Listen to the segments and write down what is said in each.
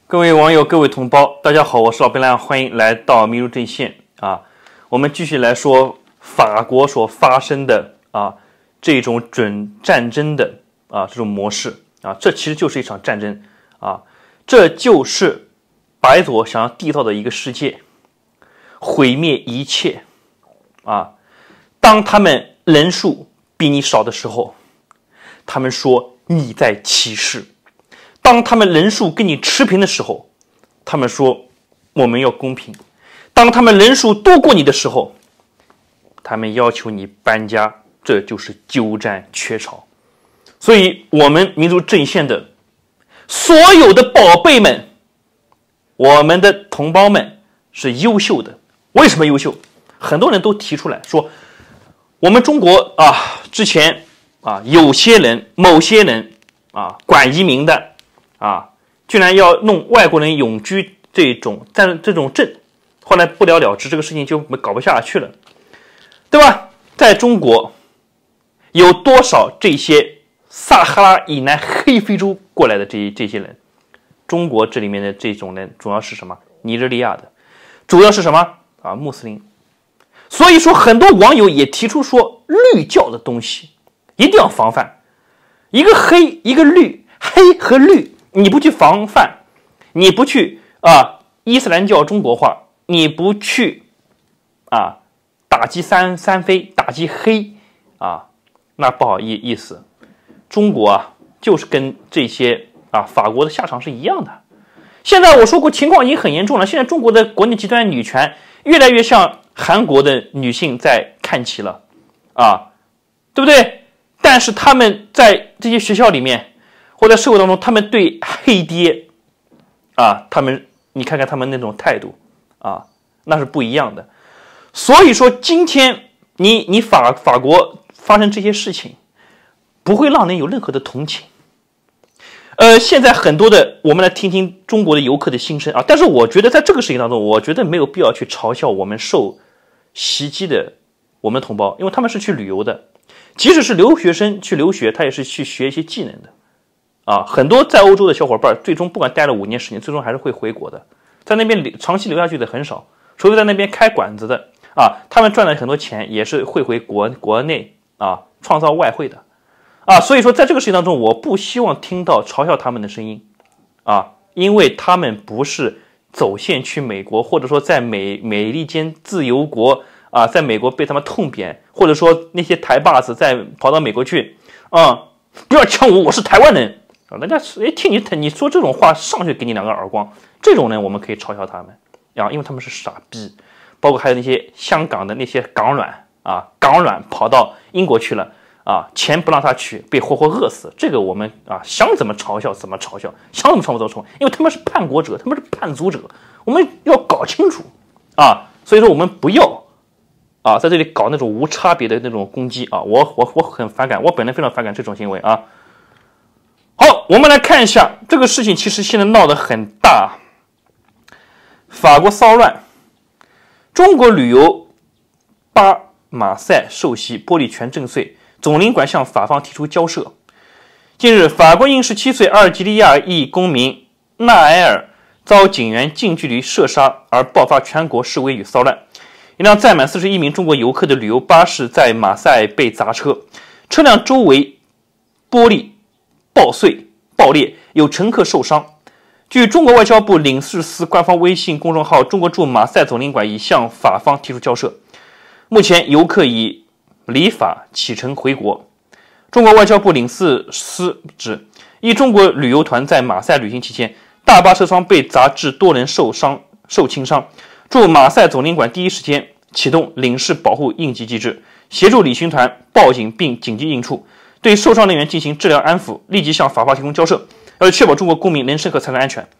各位网友、各位同胞，大家好，我是老贝兰，欢迎来到迷入阵线啊。我们继续来说法国所发生的这种准战争的这种模式啊，这其实就是一场战争啊，这就是白左想要缔造的一个世界，毁灭一切啊。当他们人数比你少的时候，他们说你在歧视。当他们人数跟你持平的时候，他们说我们要公平。当他们人数多过你的时候，他们要求你搬家，这就是鸠占鹊巢。所以我们民族阵线的所有的宝贝们，我们的同胞们是优秀的。为什么优秀？很多人都提出来说，我们中国之前有些人某些人管移民的居然要弄外国人永居这种证，后来不了了之，这个事情就搞不下去了，对吧？在中国有多少这些撒哈拉以南黑非洲过来的这些人？中国这里面的这种人主要是什么？尼日利亚的，主要是什么穆斯林。所以说很多网友也提出说，绿教的东西一定要防范，一个黑一个绿，黑和绿你不去防范，你不去伊斯兰教中国化，你不去打击三非，打击黑那不好意思，中国就是跟这些法国的下场是一样的。现在我说过，情况已经很严重了。现在中国的国内极端女权越来越像韩国的女性在看齐了对不对？但是他们在这些学校里面或在社会当中，他们对黑爹你看看他们那种态度那是不一样的。所以说今天你法国发生这些事情，不会让人有任何的同情。现在很多的我们来听听中国的游客的心声但是我觉得在这个事情当中，我觉得没有必要去嘲笑我们受袭击的我们同胞，因为他们是去旅游的，即使是留学生去留学，他也是去学一些技能的很多在欧洲的小伙伴最终不管待了5年10年，最终还是会回国的，在那边长期留下去的很少，除非在那边开馆子的他们赚了很多钱也是会回国内创造外汇的所以说在这个事情当中，我不希望听到嘲笑他们的声音因为他们不是走线去美国，或者说在美利坚自由国在美国被他们痛扁，或者说那些台霸子跑到美国去不要呛我是台湾人人家听你说这种话，上去给你2个耳光，这种人我们可以嘲笑他们因为他们是傻逼。包括还有那些香港的那些港卵港卵跑到英国去了钱不让他去，被活活饿死，这个我们想怎么嘲笑怎么嘲笑，想怎么嘲笑，因为他们是叛国者，他们是叛族者，我们要搞清楚所以说我们不要在这里搞那种无差别的那种攻击我很反感，我本人非常反感这种行为好，我们来看一下这个事情，其实现在闹得很大。法国骚乱，中国旅游巴马赛受袭，玻璃全震碎，总领馆向法方提出交涉。近日，法国因17岁阿尔及利亚裔公民纳埃尔遭警员近距离射杀而爆发全国示威与骚乱。一辆载满41名中国游客的旅游巴士在马赛被砸车，车辆周围玻璃爆碎爆裂，有乘客受伤。据中国外交部领事司官方微信公众号，中国驻马赛总领馆已向法方提出交涉。目前游客已离法启程回国。中国外交部领事司指，一中国旅游团在马赛旅行期间，大巴车窗被砸致多人受轻伤。驻马赛总领馆第一时间启动领事保护应急机制，协助旅行团报警并紧急应处，对受伤人员进行治疗安抚，立即向法方提供交涉，要确保中国公民人身和财产安全。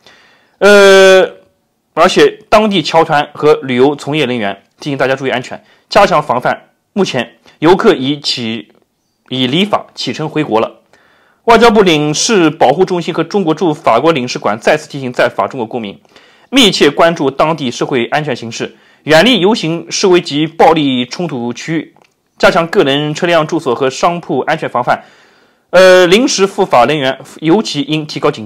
而且当地侨团和旅游从业人员提醒大家注意安全，加强防范。目前游客已离法启程回国了。外交部领事保护中心和中国驻法国领事馆再次提醒在法中国公民，密切关注当地社会安全形势，远离游行示威及暴力冲突区域，加强个人、车辆、住所和商铺安全防范。临时赴法人员尤其应提高警惕，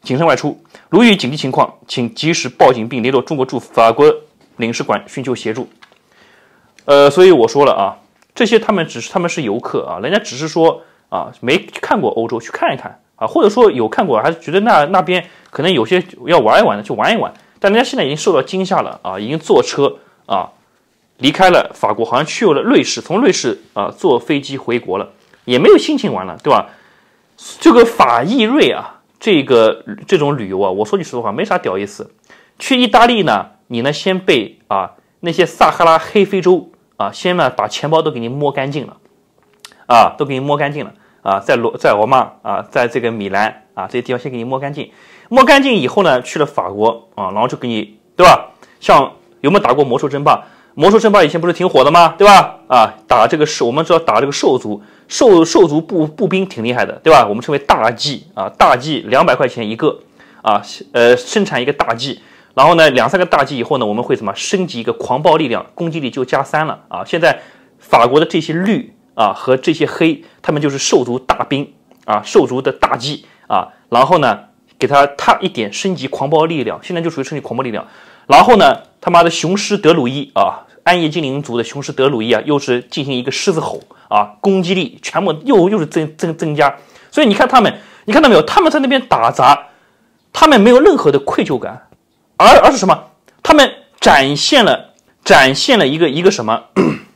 谨慎外出，如遇紧急情况，请及时报警并联络中国驻法国领事馆寻求协助。所以我说了啊，这些他们是游客啊，人家只是说啊没看过欧洲，去看一看啊，或者说有看过，还是觉得那边可能有些要玩一玩的，去玩一玩。但人家现在已经受到惊吓了啊，已经坐车啊离开了法国，好像去了瑞士，从瑞士啊坐飞机回国了，也没有心情玩了，对吧？这个法意瑞啊，这种旅游啊，我说句实话，没啥屌意思。去意大利呢，你呢先被那些撒哈拉黑非洲先呢把钱包都给你摸干净了，都给你摸干净了在罗马在这个米兰这些地方先给你摸干净，摸干净以后呢，去了法国然后就给你，对吧？像有没有打过魔兽争霸？魔兽争霸以前不是挺火的吗？对吧？打这个我们知道打这个兽族步兵挺厉害的，对吧？我们称为大 G 大 G 200块钱一个生产一个大 G。然后呢，2-3个大 G 以后呢，我们会怎么升级一个狂暴力量，攻击力就加3了现在法国的这些绿和这些黑，他们就是兽族大兵兽族的大 G 然后呢给他一点升级狂暴力量，现在就属于升级狂暴力量。然后呢，他妈的雄狮德鲁伊暗夜精灵族的雄狮德鲁伊又是进行一个狮子吼攻击力全部又是增加。所以你看到没有？他们在那边打杂，他们没有任何的愧疚感。而是什么？他们展现了一个什么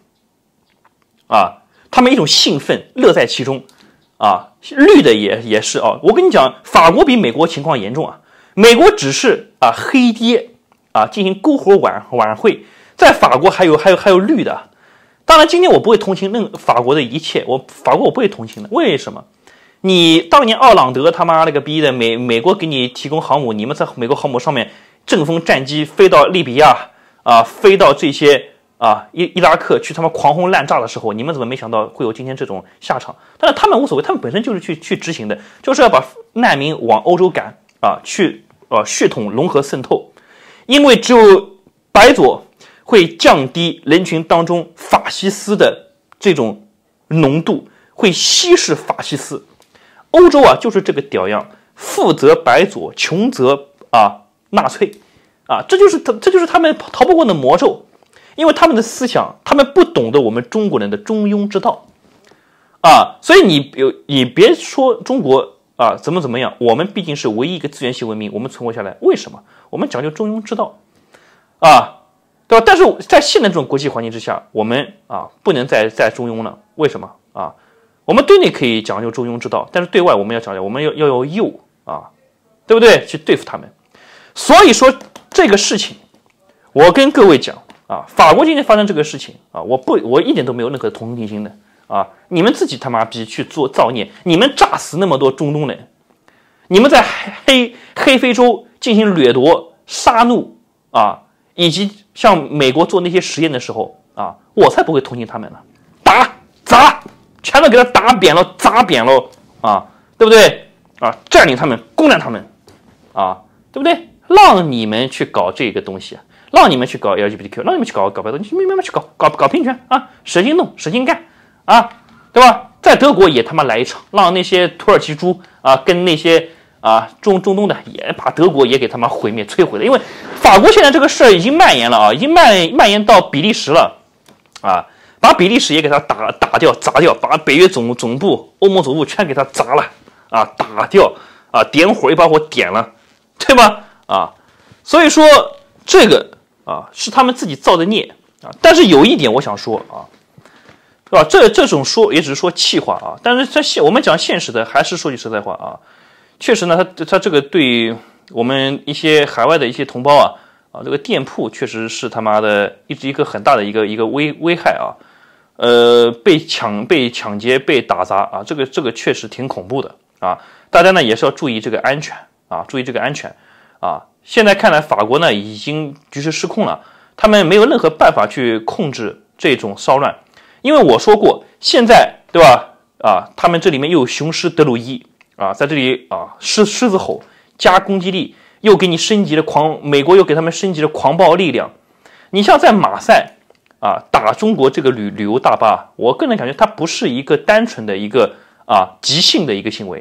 他们一种兴奋，乐在其中绿的也是我跟你讲，法国比美国情况严重美国只是黑爹进行篝火晚会，在法国还有绿的。当然，今天我不会同情法国的一切，法国我不会同情的。为什么？你当年奥朗德他妈了个逼的，美国给你提供航母，你们在美国航母上面阵风战机飞到利比亚飞到这些伊拉克去他妈狂轰滥炸的时候，你们怎么没想到会有今天这种下场？但是他们无所谓，他们本身就是去执行的，就是要把难民往欧洲赶去血统融合渗透，因为只有白左会降低人群当中法西斯的这种浓度，会稀释法西斯。欧洲就是这个屌样，富则白左，穷则纳粹这就是他们逃不过的魔咒。因为他们的思想，他们不懂得我们中国人的中庸之道所以你别说中国怎么样，我们毕竟是唯一一个资源性文明，我们存活下来，为什么？我们讲究中庸之道对吧？但是在现在这种国际环境之下，我们不能再中庸了。为什么我们对内可以讲究中庸之道，但是对外我们要讲究，我们要有右对不对？去对付他们。所以说这个事情，我跟各位讲法国今天发生这个事情我一点都没有任何同情心的你们自己他妈逼去做造孽，你们炸死那么多中东人，你们在黑非洲进行掠夺、杀戮以及像美国做那些实验的时候我才不会同情他们呢。砸，全都给他打扁了、砸扁了对不对占领他们、攻占他们对不对？让你们去搞这个东西让你们去搞 LGBTQ， 让你们去搞白东西，慢慢去搞平权使劲弄，使劲干对吧？在德国也他妈来一场，让那些土耳其猪跟那些中东的也把德国也给他妈毁灭摧毁了。因为法国现在这个事儿已经蔓延了已经蔓延到比利时了把比利时也给他打掉、砸掉，把北约总部、欧盟总部全给他砸了打掉点火一把火点了，对吧所以说这个是他们自己造的孽但是有一点我想说对吧？这种说也只是说气话但是我们讲现实的，还是说句实在话确实呢，他这个对我们一些海外的一些同胞这个店铺确实是他妈的一个很大的一个危害被抢劫、被打砸这个确实挺恐怖的大家呢也是要注意这个安全注意这个安全现在看来法国呢已经局势失控了，他们没有任何办法去控制这种骚乱，因为我说过，现在对吧他们这里面又有雄狮德鲁伊在这里狮子吼加攻击力，又给你升级了美国又给他们升级了狂暴力量。你像在马赛打中国这个旅游大巴，我个人感觉它不是一个单纯的一个即兴的一个行为，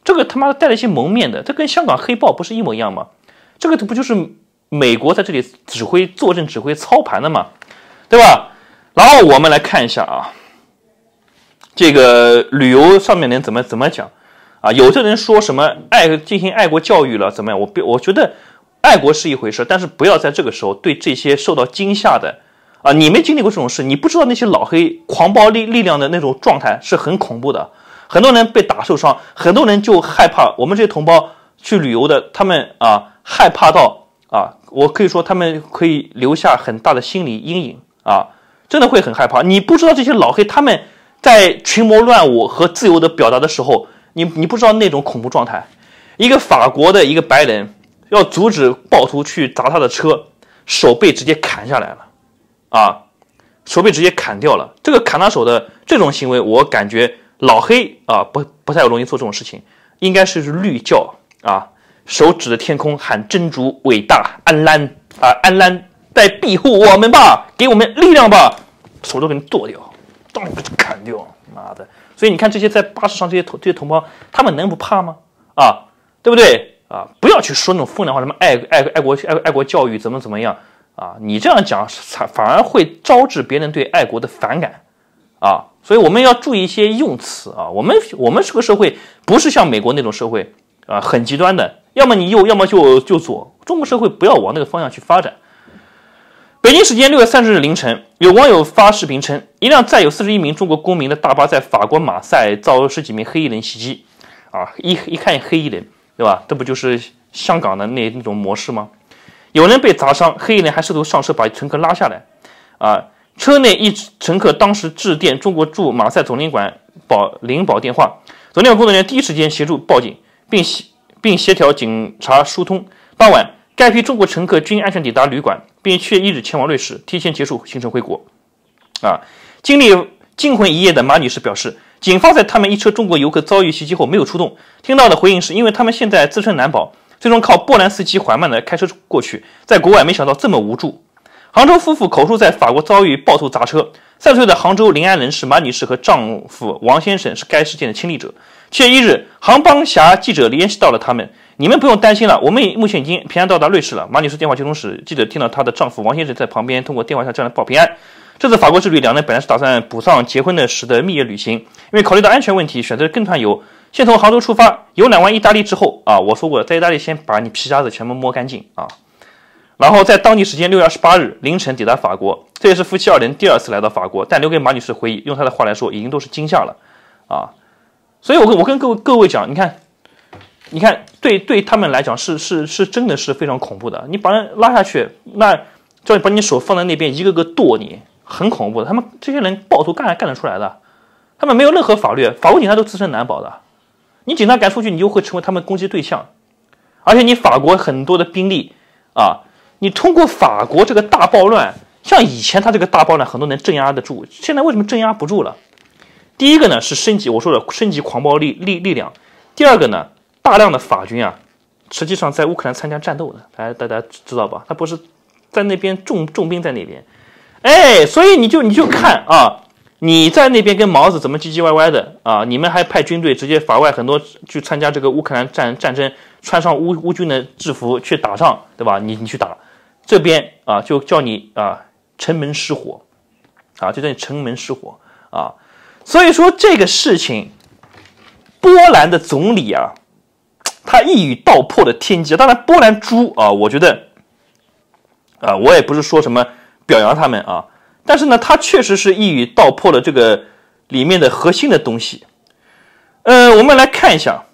这个他妈带了一些蒙面的，这跟香港黑豹不是一模一样吗？这个不就是美国在这里坐镇指挥操盘的嘛，对吧？然后我们来看一下啊，这个旅游上面人怎么讲啊？有的人说什么进行爱国教育了怎么样？我觉得爱国是一回事，但是不要在这个时候对这些受到惊吓的啊，你没经历过这种事，你不知道那些老黑狂暴力量的那种状态是很恐怖的。很多人被打受伤，很多人就害怕。我们这些同胞去旅游的，他们害怕到我可以说他们可以留下很大的心理阴影真的会很害怕。你不知道这些老黑他们在群魔乱舞和自由的表达的时候，你不知道那种恐怖状态。一个法国的一个白人要阻止暴徒去砸他的车，手被直接砍下来了手被直接砍掉了。这个砍他手的这种行为，我感觉老黑不太容易做这种事情，应该是绿教手指着天空喊真主伟大，安澜在庇护我们吧，给我们力量吧，手都给你剁掉，当然给砍掉，妈的！所以你看这些在巴士上这些同胞，他们能不怕吗？对不对不要去说那种风凉话，什么爱国教育怎么样你这样讲反而会招致别人对爱国的反感所以我们要注意一些用词我们这个社会不是像美国那种社会很极端的，要么你右，要么就左。中国社会不要往那个方向去发展。北京时间6月30日凌晨，有网友发视频称，一辆载有41名中国公民的大巴在法国马赛遭10几名黑衣人袭击一看黑衣人，对吧？这不就是香港的那种模式吗？有人被砸伤，黑衣人还试图上车把乘客拉下来车内一乘客当时致电中国驻马赛总领馆领保电话，总领馆工作人员第一时间协助报警，并协调警察疏通。当晚，该批中国乘客均安全抵达旅馆，并7月1日前往瑞士，提前结束行程回国。经历惊魂一夜的马女士表示，警方在他们一车中国游客遭遇袭击后没有出动，听到的回应是因为他们现在自身难保，最终靠波兰司机缓慢地开车过去，在国外没想到这么无助。杭州夫妇口述在法国遭遇暴徒砸车，30岁的杭州临安人士马女士和丈夫王先生是该事件的亲历者。7月1日，杭帮侠记者联系到了他们，你们不用担心了，我们目前已经平安到达瑞士了。马女士电话接通时，记者听到她的丈夫王先生在旁边通过电话向家人报平安。这次法国之旅，两人本来是打算补上结婚的时的蜜月旅行，因为考虑到安全问题，选择跟团游。先从杭州出发，游览完意大利之后我说过，在意大利先把你皮夹子全部摸干净然后在当地时间6月28日凌晨抵达法国，这也是夫妻二人第二次来到法国，但留给马女士回忆，用她的话来说，已经都是惊吓了所以我跟各位讲，你看对他们来讲是真的是非常恐怖的。你把人拉下去，那叫你把你手放在那边，一个个剁你，很恐怖的。他们这些人暴徒干得出来的，他们没有任何法律，法国警察都自身难保的。你警察赶出去，你就会成为他们攻击对象。而且你法国很多的兵力你通过法国这个大暴乱，像以前他这个大暴乱很多能镇压得住，现在为什么镇压不住了？第一个呢是升级，我说的升级狂暴力量。第二个呢，大量的法军实际上在乌克兰参加战斗的，大家知道吧？他不是在那边重兵在那边，所以你就看你在那边跟毛子怎么唧唧歪歪的你们还派军队直接法外很多去参加这个乌克兰战争，穿上乌军的制服去打仗，对吧？你去打这边就叫你城门失火就叫你城门失火所以说这个事情，波兰的总理他一语道破了天机。当然波兰猪我觉得我也不是说什么表扬他们但是呢他确实是一语道破了这个里面的核心的东西。我们来看一下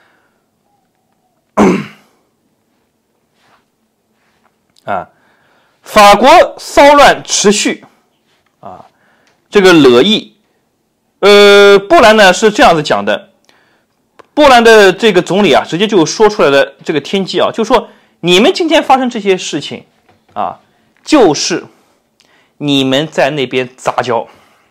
法国骚乱持续这个惹意波兰呢是这样子讲的，波兰的这个总理直接就说出来了这个天机就说你们今天发生这些事情就是你们在那边杂交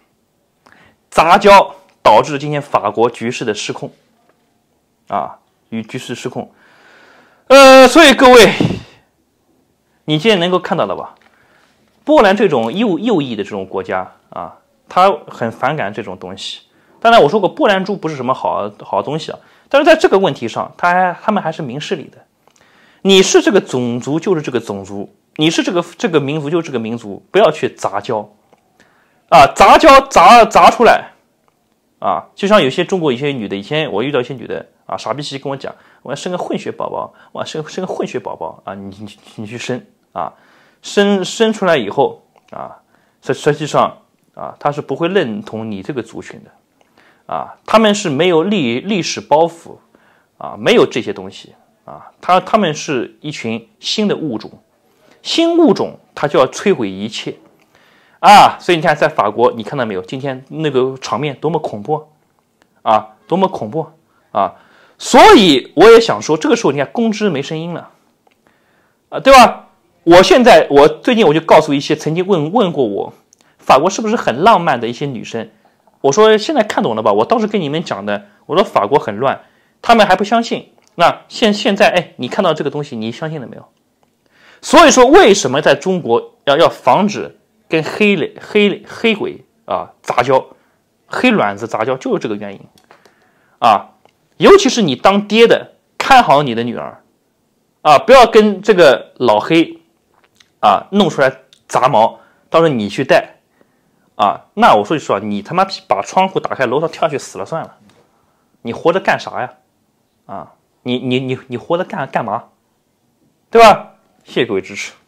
导致今天法国局势的失控与局势失控。所以各位，你今天能够看到了吧？波兰这种右翼的这种国家他很反感这种东西。当然我说过波兰猪不是什么好东西但是在这个问题上，他们还是明事理的。你是这个种族就是这个种族，你是这个民族就是这个民族，不要去杂交啊，杂交杂出来啊，就像有些中国有些女的，以前我遇到一些女的啊，傻逼兮跟我讲，我要生个混血宝宝，我要生个混血宝宝啊，你去生啊，生出来以后啊，实际上啊，他是不会认同你这个族群的啊，他们是没有历史包袱啊，没有这些东西啊，他们是一群新的物种，新物种它就要摧毁一切啊，所以你看，在法国，你看到没有？今天那个场面多么恐怖啊，多么恐怖啊！所以我也想说，这个时候你看公知没声音了啊，对吧？我最近我就告诉一些曾经问过我，法国是不是很浪漫的一些女生，我说现在看懂了吧？我当时跟你们讲的，我说法国很乱，他们还不相信。那现在，哎，你看到这个东西，你相信了没有？所以说，为什么在中国要防止跟黑鬼啊杂交，黑卵子杂交，就是这个原因啊。尤其是你当爹的，看好你的女儿啊，不要跟这个老黑啊弄出来杂毛，到时候你去带啊。那我说句实话，你他妈把窗户打开，楼上跳下去死了算了，你活着干啥呀？啊，你活着干嘛？对吧？谢谢各位支持。